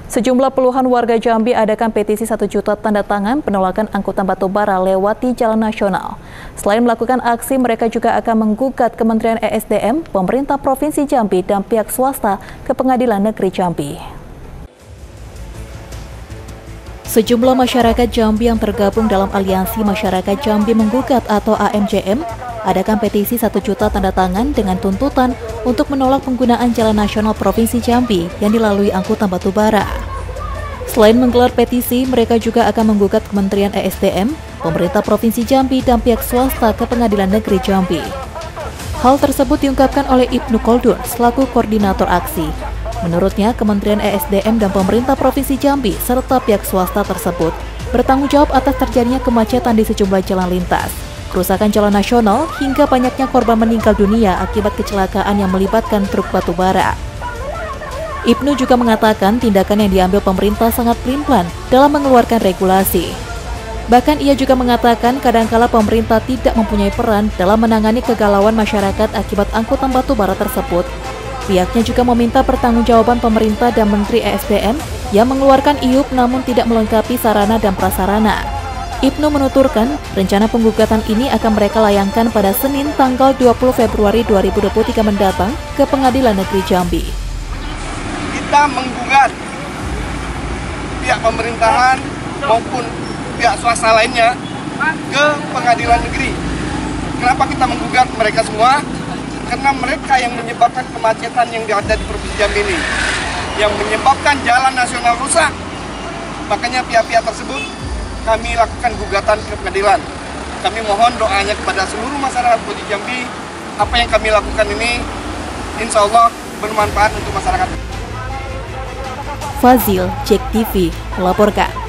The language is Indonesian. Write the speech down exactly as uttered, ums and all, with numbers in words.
Sejumlah puluhan warga Jambi adakan petisi satu juta tanda tangan penolakan angkutan batubara lewati jalan nasional. Selain melakukan aksi, mereka juga akan menggugat Kementerian E S D M, pemerintah Provinsi Jambi, dan pihak swasta ke Pengadilan Negeri Jambi. Sejumlah masyarakat Jambi yang tergabung dalam Aliansi Masyarakat Jambi Menggugat atau A M J M adakan petisi satu juta tanda tangan dengan tuntutan untuk menolak penggunaan jalan nasional Provinsi Jambi yang dilalui angkutan batubara. Selain menggelar petisi, mereka juga akan menggugat Kementerian E S D M, pemerintah Provinsi Jambi, dan pihak swasta ke Pengadilan Negeri Jambi. Hal tersebut diungkapkan oleh Ibnu Khaldun selaku koordinator aksi. Menurutnya, Kementerian E S D M dan pemerintah Provinsi Jambi serta pihak swasta tersebut bertanggung jawab atas terjadinya kemacetan di sejumlah jalan lintas, kerusakan jalan nasional, hingga banyaknya korban meninggal dunia akibat kecelakaan yang melibatkan truk batubara. Ibnu juga mengatakan tindakan yang diambil pemerintah sangat pelin-pelan dalam mengeluarkan regulasi. Bahkan ia juga mengatakan kadangkala pemerintah tidak mempunyai peran dalam menangani kegalauan masyarakat akibat angkutan batubara tersebut. Pihaknya juga meminta pertanggungjawaban pemerintah dan Menteri E S D M yang mengeluarkan I U P namun tidak melengkapi sarana dan prasarana. Ibnu menuturkan, rencana penggugatan ini akan mereka layangkan pada Senin tanggal dua puluh Februari dua ribu dua puluh tiga mendatang ke Pengadilan Negeri Jambi. Kita menggugat pihak pemerintahan maupun pihak swasta lainnya ke Pengadilan Negeri. Kenapa kita menggugat mereka semua? Karena mereka yang menyebabkan kemacetan yang ada di Provinsi Jambi ini, yang menyebabkan jalan nasional rusak. Makanya pihak-pihak tersebut kami lakukan gugatan ke pengadilan. Kami mohon doanya kepada seluruh masyarakat Provinsi Jambi. Apa yang kami lakukan ini insya Allah bermanfaat untuk masyarakat. Fazil, Cek T V, melaporkan.